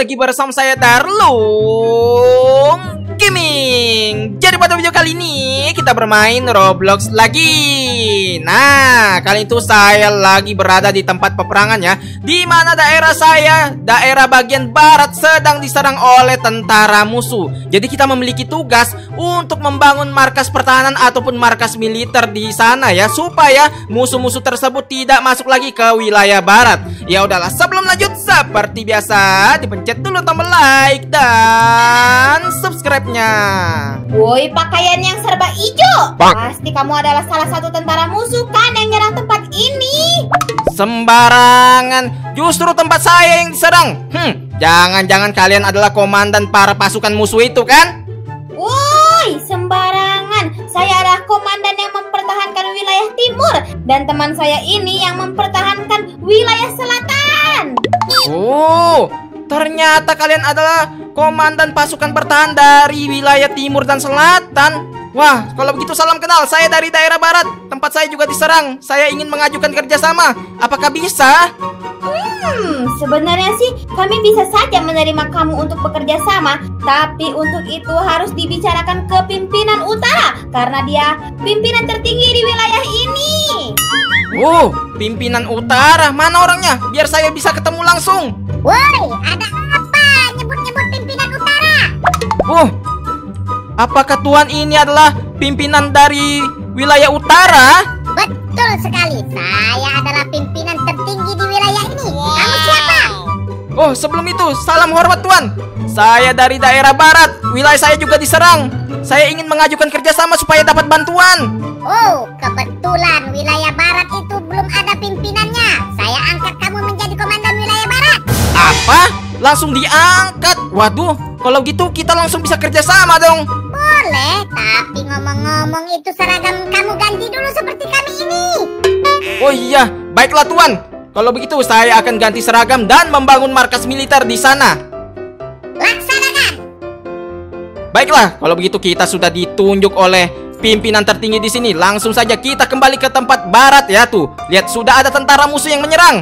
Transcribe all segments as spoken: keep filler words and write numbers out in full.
lagi bersama saya Darlung Gaming. Jadi pada video kali ini kita bermain Roblox lagi. Nah, kali itu saya lagi berada di tempat peperangan ya, di mana daerah saya, daerah bagian barat sedang diserang oleh tentara musuh. Jadi kita memiliki tugas untuk membangun markas pertahanan ataupun markas militer di sana ya, supaya musuh-musuh tersebut tidak masuk lagi ke wilayah barat. Ya udahlah, sebelum lanjut seperti biasa dipencet dulu tombol like dan subscribe-nya. Woi, pakaian yang serba hijau. Pasti kamu adalah salah satu tentara musuh kan yang nyerang tempat ini. Sembarangan, justru tempat saya yang diserang. Hmm, jangan-jangan kalian adalah komandan para pasukan musuh itu kan? Woi, sembarangan. Saya adalah komandan yang mempertahankan wilayah timur, dan teman saya ini yang mempertahankan wilayah selatan. Oh, ternyata kalian adalah komandan pasukan pertahanan dari wilayah timur dan selatan. Wah, kalau begitu salam kenal. Saya dari daerah barat. Tempat saya juga diserang. Saya ingin mengajukan kerjasama. Apakah bisa? Hmm, sebenarnya sih kami bisa saja menerima kamu untuk bekerja sama, tapi untuk itu harus dibicarakan ke pimpinan utara, karena dia pimpinan tertinggi di wilayah ini. Oh, pimpinan utara. Mana orangnya? Biar saya bisa ketemu langsung. Woi, ada apa nyebut-nyebut pimpinan utara? Oh, apakah Tuhan ini adalah pimpinan dari wilayah utara? Betul sekali, saya adalah pimpinan tertinggi di wilayah ini. Kamu siapa? Oh, sebelum itu, salam hormat Tuan. Saya dari daerah barat. Wilayah saya juga diserang. Saya ingin mengajukan kerjasama supaya dapat bantuan. Oh, kebetulan wilayah barat itu belum ada pimpinannya. Saya angkat kamu menjadi komandan wilayah barat. Apa? Langsung diangkat? Waduh, kalau gitu kita langsung bisa kerjasama dong. Boleh, tapi ngomong-ngomong itu seragam kamu ganti dulu seperti kami ini. Oh iya, baiklah Tuan. Kalau begitu saya akan ganti seragam dan membangun markas militer di sana. Laksanakan. Baiklah, kalau begitu kita sudah ditunjuk oleh pimpinan tertinggi di sini. Langsung saja kita kembali ke tempat barat ya tuh. Lihat, sudah ada tentara musuh yang menyerang.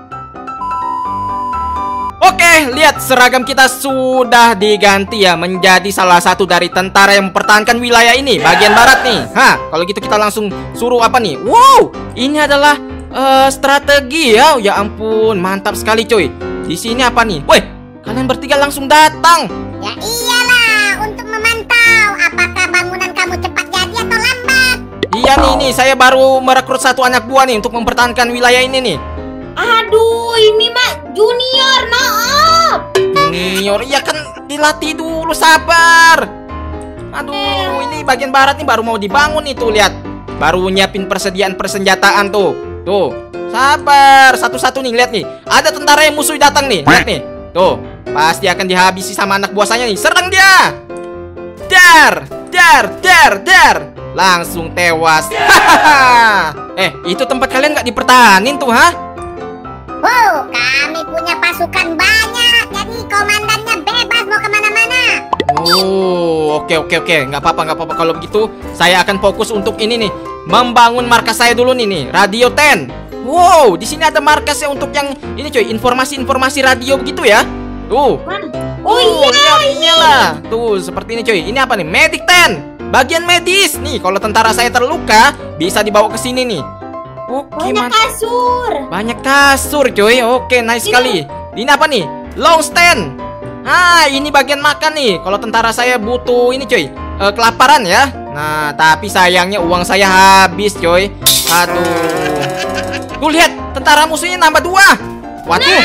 Oke, lihat seragam kita sudah diganti ya menjadi salah satu dari tentara yang mempertahankan wilayah ini, bagian barat nih. Hah, kalau gitu kita langsung suruh apa nih? Wow, ini adalah uh, strategi ya. Ya ampun, mantap sekali coy. Di sini apa nih? Woi, kalian bertiga langsung datang. Ya iyalah, untuk memantau apakah bangunan kamu cepat jadi atau lambat. Iya nih, nih saya baru merekrut satu anak buah nih untuk mempertahankan wilayah ini nih. Aduh, ini mah junior, maaf. Junior, ya kan dilatih dulu, sabar. Aduh, ini bagian barat nih baru mau dibangun nih tuh, lihat. Baru nyiapin persediaan persenjataan tuh. Tuh, sabar, satu-satu nih, lihat nih. Ada tentara yang musuh datang nih, lihat nih. Tuh, pasti akan dihabisi sama anak buah saya nih. Serang dia. Dar, dar, dar, dar. Langsung tewas. Eh, itu tempat kalian nggak dipertahanin tuh, ha? Wow, kami punya pasukan banyak, jadi komandannya bebas mau kemana-mana. Oh, oke oke oke, nggak apa-apa nggak apa-apa. Kalau begitu, saya akan fokus untuk ini nih, membangun markas saya dulu nih nih, Radio sepuluh. Wow, di sini ada markasnya untuk yang ini coy, informasi-informasi radio begitu ya. Tuh. Oh iya, lihat inilah. Tuh, seperti ini coy. Ini apa nih? Medic sepuluh. Bagian medis nih. Kalau tentara saya terluka, bisa dibawa ke sini nih. Oke, banyak mantap. kasur. Banyak kasur coy. Oke, nice sekali. Ini apa nih? Long stand. Ah, ini bagian makan nih. Kalau tentara saya butuh ini coy, e, kelaparan ya. Nah, tapi sayangnya uang saya habis coy. Aduh. Tuh lihat, tentara musuhnya nambah dua. Waduh.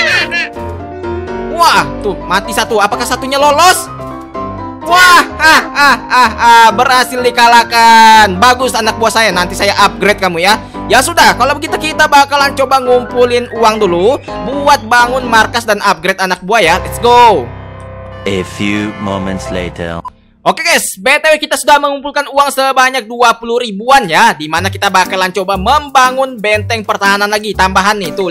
Wah, tuh mati satu. Apakah satunya lolos? Wah, ah, ah, ah, ah, berhasil dikalahkan. Bagus anak buah saya. Nanti saya upgrade kamu ya. Ya sudah, kalau begitu kita bakalan coba ngumpulin uang dulu buat bangun markas dan upgrade anak buah ya. Let's go. A few moments later. Oke guys, B T W kita sudah mengumpulkan uang sebanyak dua puluh ribuan ya, dimana kita bakalan coba membangun benteng pertahanan lagi tambahan nih. Tuh lihat,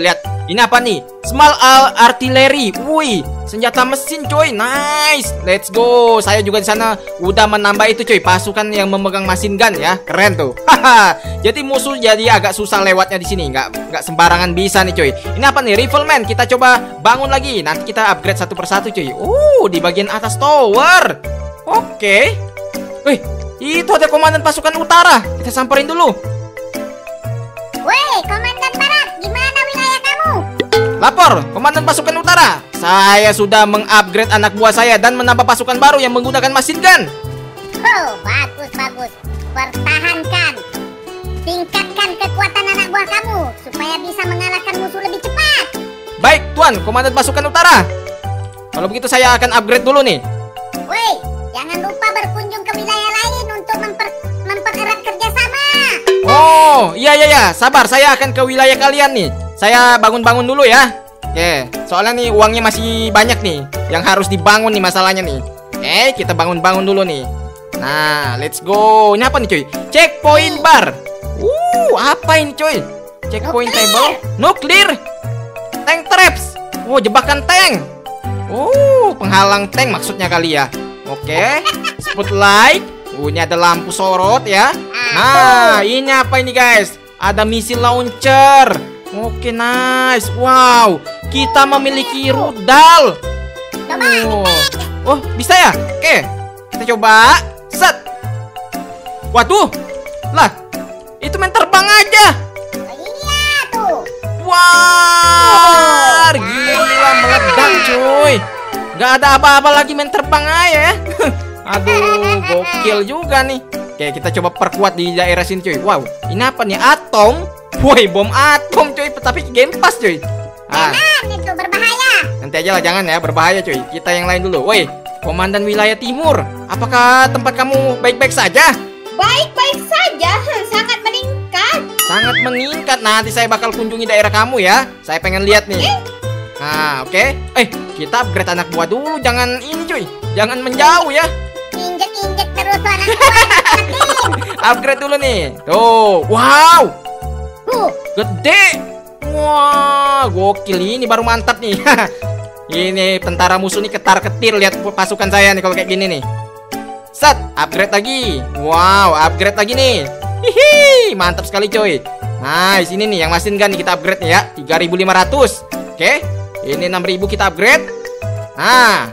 Ini apa nih? Small artillery. Wih, senjata mesin coy. Nice. Let's go. Saya juga di sana udah menambah itu coy, pasukan yang memegang machine gun ya. Keren tuh. Haha. Jadi musuh jadi agak susah lewatnya di sini. Nggak nggak sembarangan bisa nih coy. Ini apa nih? Rifleman. Kita coba bangun lagi. Nanti kita upgrade satu persatu coy. Uh, di bagian atas tower. Oke. Wih, itu ada komandan pasukan utara. Kita samperin dulu. Woi, Komandan Barat, gimana wilayah kamu? Lapor, Komandan Pasukan Utara. Saya sudah mengupgrade anak buah saya dan menambah pasukan baru yang menggunakan machine gun. Oh, bagus, bagus. Pertahankan. Tingkatkan kekuatan anak buah kamu supaya bisa mengalahkan musuh lebih cepat. Baik, Tuan, Komandan Pasukan Utara. Kalau begitu saya akan upgrade dulu nih. Woi, jangan lupa berkunjung ke wilayah lain untuk memper mempererat kerjasama. Oh, iya iya iya, sabar, saya akan ke wilayah kalian nih. Saya bangun-bangun dulu ya. Oke, soalnya nih uangnya masih banyak nih yang harus dibangun nih masalahnya nih. Oke, kita bangun-bangun dulu nih. Nah, let's go. Ini apa nih cuy? Checkpoint bar. Uh, apa ini cuy? Checkpoint table. Nuklir. Tank traps. Oh, jebakan tank. Oh, penghalang tank maksudnya kali ya. Oke, spotlight. Oh, ini ada lampu sorot ya. Nah, ini apa ini guys? Ada missile launcher. Oke, nice. Wow, kita memiliki rudal. Oh, oh bisa ya? Oke, kita coba. Set. Waduh, lah, itu main terbang aja. Iya tuh. Wah, gila meledak cuy. Gak ada apa-apa lagi, main terbang aja ya. Aduh, gokil juga nih. Oke, kita coba perkuat di daerah sini cuy. Wow, ini apa nih? Atom. Woi, bom atom cuy, tapi game pass cuy. Ah, Jangan, itu berbahaya. nanti aja lah, jangan ya, berbahaya cuy. Kita yang lain dulu. Woi, Komandan Wilayah Timur, apakah tempat kamu baik-baik saja? Baik-baik saja, hmm, sangat meningkat. Sangat meningkat. Nanti saya bakal kunjungi daerah kamu ya. Saya pengen lihat nih. Nah, oke. Eh, kita upgrade anak buah dulu. Jangan ini cuy, jangan menjauh ya. Injek-injek terus tuh anak buah. Upgrade dulu nih. Tuh, wow, Huh, gede. Wah, gokil, ini baru mantap nih. Ini tentara musuh nih ketar-ketir, lihat pasukan saya nih kalau kayak gini nih. Set, upgrade lagi. Wow, upgrade lagi nih. Hihi, mantap sekali coy. Nice, ini nih yang machine gun nih kita upgrade nih ya, tiga ribu lima ratus. Oke, ini enam ribu kita upgrade. Nah,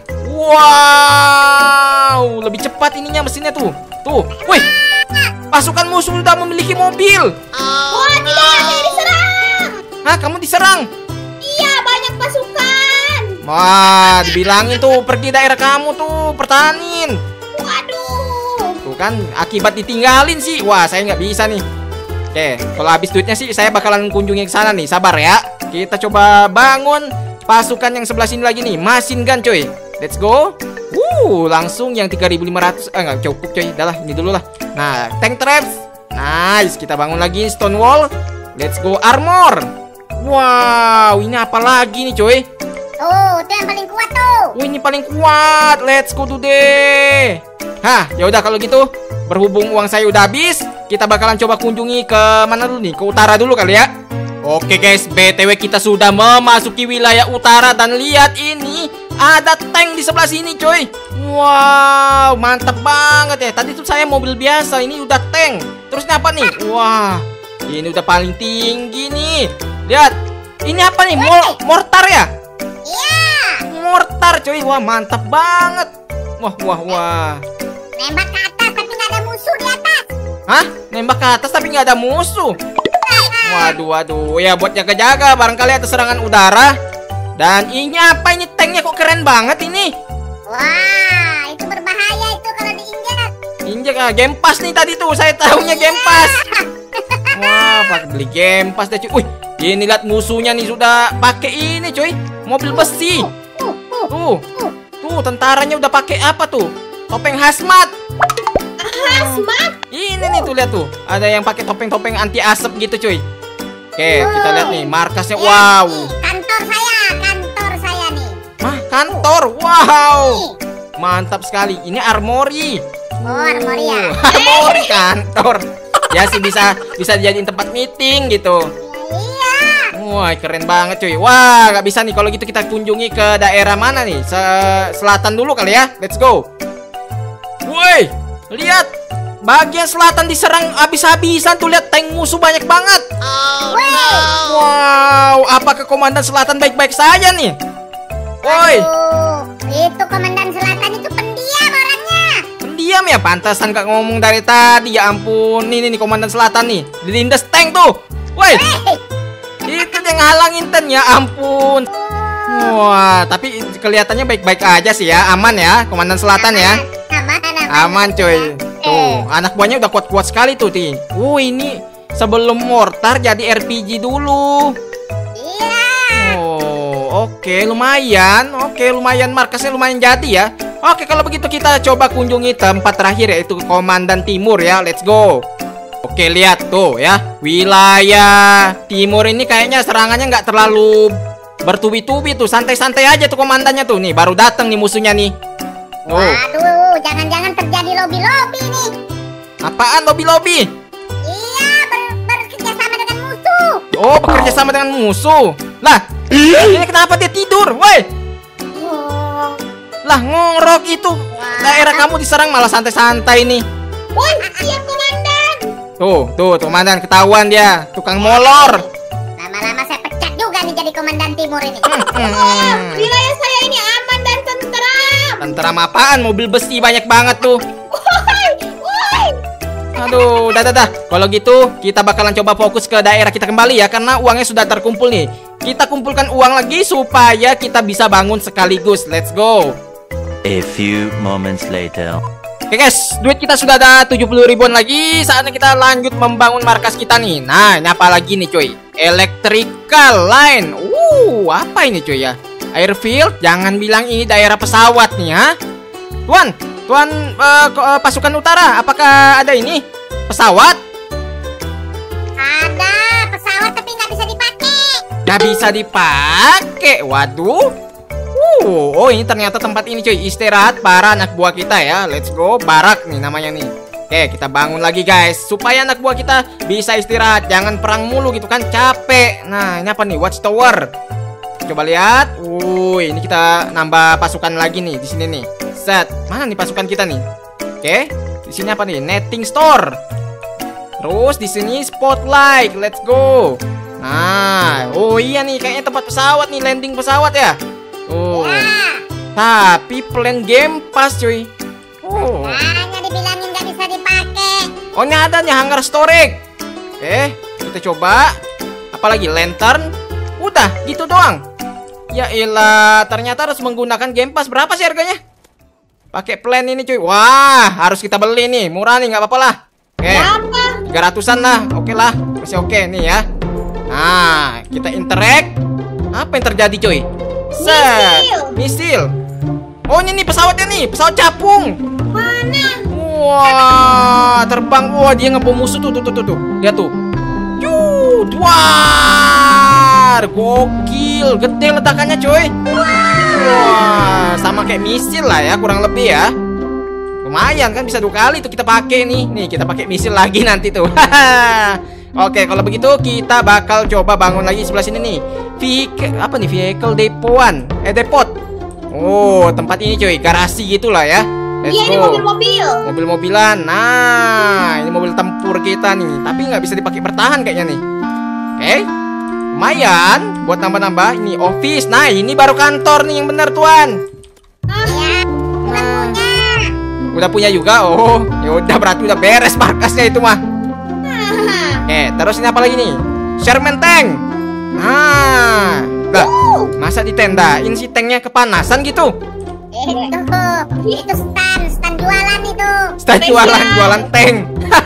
wow, lebih cepat ininya mesinnya tuh. Tuh, wih, pasukan musuh sudah memiliki mobil. Wah, tidak, saya diserang. Hah, kamu diserang? Iya, banyak pasukan. Wah, dibilangin tuh pergi daerah kamu tuh, pertahanin. Waduh. Tuh kan, akibat ditinggalin sih. Wah, saya nggak bisa nih. Oke, kalau habis duitnya sih saya bakalan kunjungi ke sana nih. Sabar ya. Kita coba bangun pasukan yang sebelah sini lagi nih. Machine gun coy. Let's go. Uh, langsung yang tiga ribu lima ratus. Eh, nggak cukup coy. Udah lah, ini dulu lah. Nah, tank traps. Nice, kita bangun lagi stone wall. Let's go armor. Wow, ini apa lagi nih coy? tuh, itu yang paling kuat tuh. Wih, ini paling kuat. Let's go today. Hah, ya udah kalau gitu. Berhubung uang saya udah habis, kita bakalan coba kunjungi ke mana dulu nih? Ke utara dulu kali ya. Oke guys, B T W kita sudah memasuki wilayah utara dan lihat ini, ada tank di sebelah sini coy. Wow, mantap banget ya. Tadi tuh saya mobil biasa, ini udah tank. Terus ini apa nih? Wah, ini udah paling tinggi nih. Lihat, ini apa nih? Mor mortar ya? Iya. Mortar coy, wah mantap banget. Wah, wah, wah. Nembak ke atas tapi nggak ada musuh di atas. Hah? Nembak ke atas tapi nggak ada musuh? Waduh, waduh. Ya buat jaga-jaga, barangkali ada serangan udara. Dan ini apa ini? Tanknya kok keren banget ini. Wah, itu berbahaya itu kalau diinjak. Injek ah, game pass nih tadi tuh. Saya tahunya game pass. Wah, pakai beli game pass deh cuy. Wih, ini lihat musuhnya nih sudah pakai ini cuy. Mobil besi. Tuh. Tuh, tentaranya udah pakai apa tuh? Topeng hazmat. Hazmat. Ini nih tuh, lihat tuh. Ada yang pakai topeng-topeng anti asap gitu cuy. Oke, kita lihat nih markasnya. Wow. Kantor saya, kantor saya nih. Mah, kantor. Wow. Mantap sekali. Ini armory. Oh, armory ya. Armory kantor. Ya sih bisa bisa dijadiin tempat meeting gitu. Iya. Wah, keren banget cuy. Wah, nggak bisa nih. Kalau gitu kita kunjungi ke daerah mana nih? Se selatan dulu kali ya. Let's go. Woi, lihat. Bagian selatan diserang habis-habisan tuh, lihat tank musuh banyak banget. Oh, Wow, apakah komandan selatan baik-baik saja nih? Woi, Aduh, itu komandan selatan itu pendiam orangnya. pendiam ya, pantasan gak ngomong dari tadi. Ya ampun, nih nih, nih komandan selatan nih, dilindas tank tuh. Woi, itu yang ngalangin tank, ya ampun. Wah, tapi kelihatannya baik-baik aja sih ya, aman ya, komandan selatan ya. Aman, aman, Aman cuy. Tuh, anak buahnya udah kuat-kuat sekali tuh, Ti. Oh, ini sebelum mortar jadi R P G dulu. Iya. Oh, oke, lumayan. Oke, lumayan, markasnya lumayan jadi ya. Oke, kalau begitu kita coba kunjungi tempat terakhir, yaitu Komandan Timur ya. Let's go. Oke, lihat tuh ya. Wilayah timur ini kayaknya serangannya nggak terlalu bertubi-tubi tuh. Santai-santai aja tuh komandannya tuh. Nih, baru datang nih musuhnya nih. Oh, Waduh, jangan-jangan terjadi lobby-lobby nih. apaan lobby-lobby? Iya, ber bekerja sama dengan musuh. Oh, bekerja sama dengan musuh. Lah, ini kenapa dia tidur? Woi. Wah. Lah, ngorok itu. Daerah kamu diserang malah santai-santai nih. Woi, siap komandan. Tuh, tuh, tuh, komandan ketahuan dia, tukang molor. Lama-lama saya pecat juga nih jadi komandan timur ini. Hmm, Wilayah saya ini aman dan tentram. tentram apaan? Mobil besi banyak banget tuh. Woi, woi. Aduh, dah, dah, dah. Kalau gitu, kita bakalan coba fokus ke daerah kita kembali ya, karena uangnya sudah terkumpul nih. Kita kumpulkan uang lagi supaya kita bisa bangun sekaligus. Let's go. A few moments later. Oke guys, duit kita sudah ada tujuh puluh ribuan lagi. Saatnya kita lanjut membangun markas kita nih. Nah, ini apa lagi nih cuy? Electrical line. Uh, apa ini cuy ya? Airfield, jangan bilang ini daerah pesawat nih ya. Tuan, Tuan uh, uh, pasukan utara, apakah ada ini? Pesawat? Ada pesawat tapi nggak bisa dipakai. Nggak bisa dipakai. Waduh. Uh, oh ini ternyata tempat ini cuy, istirahat para anak buah kita ya. Let's go, barak nih namanya nih. Oke, kita bangun lagi guys, supaya anak buah kita bisa istirahat, jangan perang mulu gitu kan, capek. Nah, ini apa nih? Watchtower. Coba lihat. Uh, ini kita nambah pasukan lagi nih di sini nih. Set. Mana nih pasukan kita nih? Oke. Di sini apa nih? Netting store. Terus di sini spotlight. Let's go. Nah, oh iya nih kayaknya tempat pesawat nih, landing pesawat ya. Oh. Ya. Tapi plan game pass cuy. Oh. Hanya dibilangin nggak bisa dipakai. Oh, ini ada nih hangar storage. Oke, kita coba. Apalagi lantern. Udah, gitu doang. Ya elah, ternyata harus menggunakan Game Pass. Berapa sih harganya? Pakai plan ini cuy. Wah, harus kita beli nih. Murah nih, nggak apa-apa lah. Oke, Berapa? tiga ratusan lah. Oke lah, masih oke nih ya. Nah, kita interact. Apa yang terjadi cuy? Set, misil. Oh, ini nih pesawatnya nih, pesawat capung. Mana? Wah, terbang. Wah, dia ngebom musuh tuh, tuh, tuh, tuh, tuh. Lihat tuh. Yud, wah, gokil, gede ledakannya coy. Wah, sama kayak misil lah ya, kurang lebih ya. Lumayan kan, bisa dua kali tuh kita pakai nih. Nih, kita pakai misil lagi nanti tuh. Oke, kalau begitu kita bakal coba bangun lagi sebelah sini nih. Vehicle, apa nih? Vehicle depotan. Eh, depot. Oh, tempat ini coy, garasi gitulah ya. Let's Iya, ini go. mobil-mobil. Mobil-mobilan. Nah, ini mobil tempur kita nih. Tapi nggak bisa dipakai bertahan kayaknya nih. Oke, lumayan buat nambah-nambah. Ini office. Nah, ini baru kantor nih yang benar tuan. Ya, udah punya. Udah punya juga. Oh, ya udah berarti udah beres markasnya itu mah. Oke, terus ini apa lagi nih? Sherman tank. Nah, lah, masa ditendain si tanknya kepanasan gitu? Itu, itu stand, stand jualan itu. Stand Tank jualan, ya. jualan tank.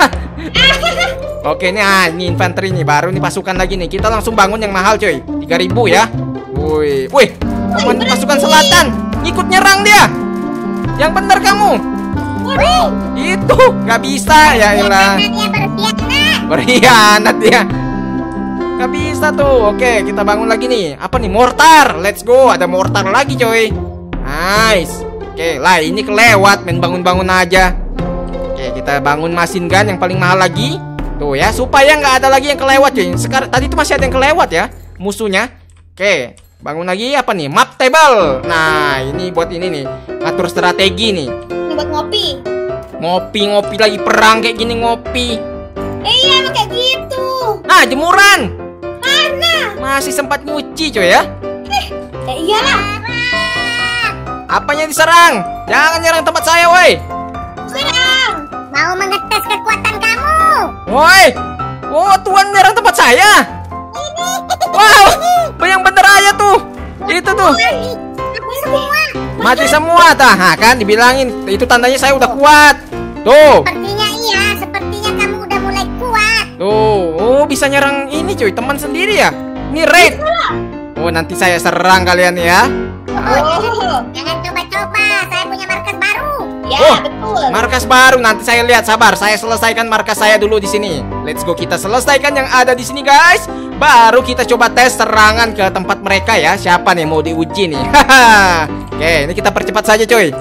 Oke nih, ah, ini infanteri nih, baru nih pasukan lagi nih. Kita langsung bangun yang mahal coy, tiga ribu ya. Woi, woi, Komandan pasukan selatan ngikut nyerang dia. Yang bener kamu. Wih, Itu nggak bisa ya elah. karena dia berkhianat. Berkhianat dia. Nggak bisa tuh. Oke, kita bangun lagi nih. Apa nih? Mortar. Let's go. Ada mortar lagi coy. Nice. Oke, lah ini kelewat, main bangun-bangun aja. Oke, kita bangun machine gun yang paling mahal lagi. Tuh ya, supaya nggak ada lagi yang kelewat cuy. Sekarang tadi itu masih ada yang kelewat ya. musuhnya. Oke, bangun lagi apa nih? Map table. Nah, ini buat ini nih, atur strategi nih. Ini buat ngopi. Ngopi-ngopi lagi perang kayak gini ngopi. Eh iya emang kayak gitu. Nah, jemuran. Mana? Masih sempat nyuci coy ya. Eh iyalah. Apanya diserang? Jangan nyerang tempat saya, woi. Serang. Mau mengetes kekuatan kamu. Woi. Oh, Tuan nyerang tempat saya. Wow, yang bener aja tuh. Itu tuh. Aku semua. Mati semua tah. Nah, kan dibilangin itu tandanya saya udah kuat. Tuh. Sepertinya iya, sepertinya kamu udah mulai kuat. Tuh. Oh, bisa nyerang ini cuy, teman sendiri ya. Ini raid. Oh, nanti saya serang kalian ya. Oh. Jangan coba-coba, saya punya markas baru. Ya Oh, betul. Markas baru nanti saya lihat, sabar. Saya selesaikan markas saya dulu di sini. Let's go, kita selesaikan yang ada di sini, guys. Baru kita coba tes serangan ke tempat mereka ya. Siapa nih mau diuji nih? Haha. Oke, ini kita percepat saja, coy.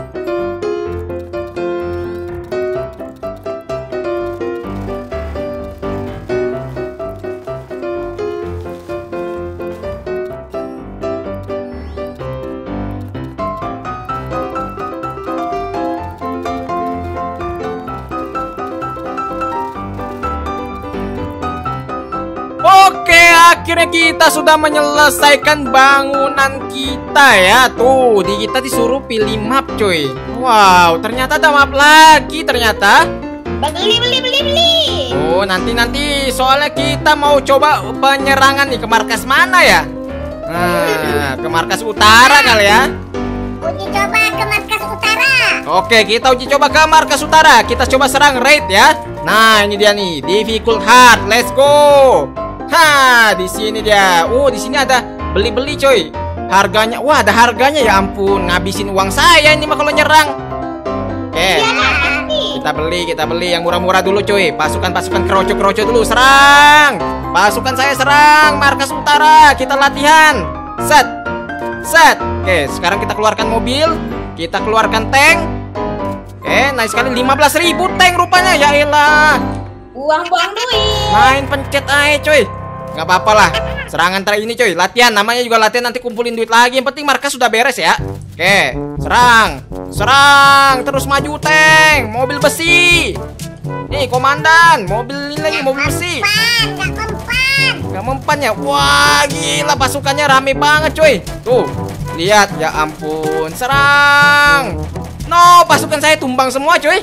Oke, akhirnya kita sudah menyelesaikan bangunan kita ya. Tuh, di kita disuruh pilih map, cuy. Wow, ternyata ada map lagi ternyata. Beli beli beli beli. Oh, nanti-nanti soalnya kita mau coba penyerangan nih ke markas mana ya? Nah, ke markas utara kali ya. Uji coba ke markas utara. Oke, kita uji coba ke markas utara. Kita coba serang raid ya. Nah, ini dia nih, difficult hard. Let's go. Ha, di sini dia. Oh, di sini ada beli-beli, coy. Harganya, wah, ada harganya ya ampun. Ngabisin uang saya ini mah kalau nyerang. Oke. Kita beli, kita beli yang murah-murah dulu, coy. Pasukan-pasukan keroco-keroco dulu, serang. Pasukan saya serang markas utara. Kita latihan. Set. Set. Oke, sekarang kita keluarkan mobil. Kita keluarkan tank. Oke, nice sekali, lima belas ribu tank rupanya. Ya elah. Buang-buang duit. Main pencet aja, coy. Gak apa-apa lah. Serangan terakhir ini, coy. Latihan, namanya juga latihan, nanti kumpulin duit lagi. Yang penting markas sudah beres ya. Oke, serang. Serang. Terus maju tank. Mobil besi. Nih, komandan. Mobil ini lagi, mobil besi. Mempan, gak mempan. Gak mempan ya. Wah, gila pasukannya rame banget, coy. Tuh, lihat. Ya ampun. Serang. No, pasukan saya tumbang semua, coy.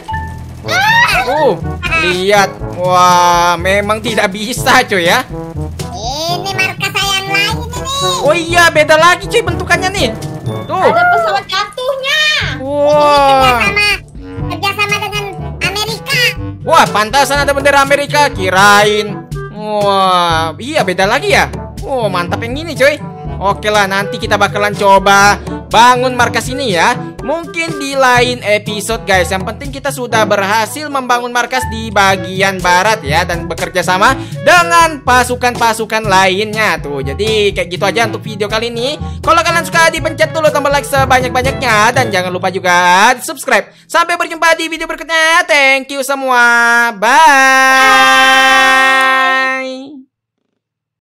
Uh, lihat. Wah, memang tidak bisa, coy ya. Ini markas saya yang lain ini. Oh iya, beda lagi, coy, bentukannya nih. Tuh. Ada pesawat jatuhnya. Wah. Kerjasama, kerjasama dengan Amerika. Wah, pantasan ada bendera Amerika. Kirain. Wah, iya beda lagi ya. Oh, mantap yang ini, coy. Oke lah, nanti kita bakalan coba bangun markas ini ya. Mungkin di lain episode, guys. Yang penting kita sudah berhasil membangun markas di bagian barat ya, dan bekerja sama dengan pasukan-pasukan lainnya tuh. Jadi kayak gitu aja untuk video kali ini. Kalau kalian suka, dipencet dulu tombol like sebanyak-banyaknya, dan jangan lupa juga di subscribe. Sampai berjumpa di video berikutnya. Thank you semua. Bye.